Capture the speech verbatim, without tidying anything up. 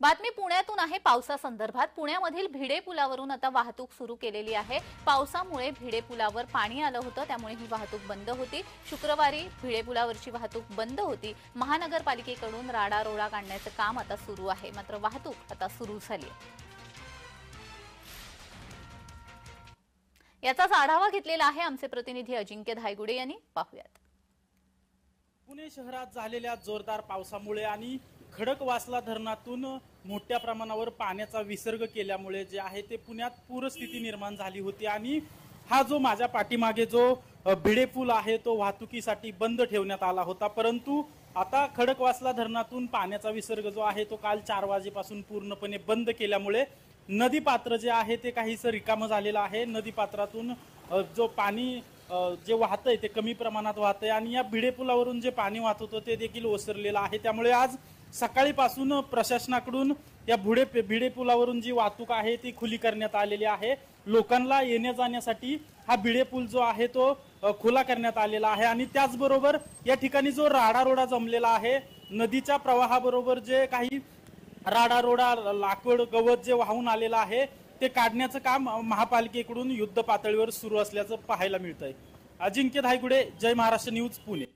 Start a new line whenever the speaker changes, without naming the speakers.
बातमी पुण्यातून आहे पावसासंदर्भात। पुण्यामधील भिडे पुलावरून आता वाहतूक सुरू केलेली आहे। पावसामुळे भिडे पुलावर पाणी आलं होतं, त्यामुळे ही वाहतूक बंद होती। शुक्रवारी भिडे पुलावरची वाहतूक बंद होती। महानगरपालिकेकडून राडारोडा काढण्याचं काम आता सुरू आहे, मात्र वाहतूक आता सुरू झाली आहे। याचाच आढावा घेतलेला आहे आमचे प्रतिनिधी अजिंक्य धायगुडे यांनी। पाहूयात।
पुणे शहरात झालेल्या जोरदार पावसामुळे आणि खडकवासला धरणातून मोठ्या प्रमाणावर पाण्याचा विसर्ग केल्यामुळे जे आहे ते पुण्यात पूरस्थिती निर्माण झाली होती आणि हा जो माझ्या पाठीमागे जो भिडे पूल आहे तो वाहतुकीसाठी बंद ठेवण्यात आला होता। परंतु आता खडकवासला धरणातून पाण्याचा विसर्ग जो आहे तो काल चार वाजेपासून पूर्णपणे बंद केल्यामुळे नदी पात्र जे आहे ते काहीसं रिकामं झालेलं आहे। नदी पात्रातून जो पाणी जे वाहतंय ते कमी प्रमाणात वाहतंय आणि या भिडे पुलावरून जे पाणी वाहत होतं ते देखील ओसरलेलं आहे। त्यामुळे आज सकाळीपासून प्रशासनाकडून या भिडे भिडे पुलावरून जी वाहतूक आहे ती खुली करण्यात आलेली आहे। लोकांना येण्या जाण्यासाठी हा भिडे पूल जो आहे तो खुला करण्यात आलेला आहे आणि त्याचबरोबर या ठिकाणी जो राडारोडा जमलेला आहे, नदीच्या प्रवाहाबरोबर जे काही राडारोडा लाकूड गवत जे वाहून आलेलं आहे ते काढण्याचं काम महापालिकेकडून युद्ध पातळीवर सुरू असल्याचं पाहायला मिळतंय। अजिंक्य धायगुडे, जय महाराष्ट्र न्यूज, पुणे।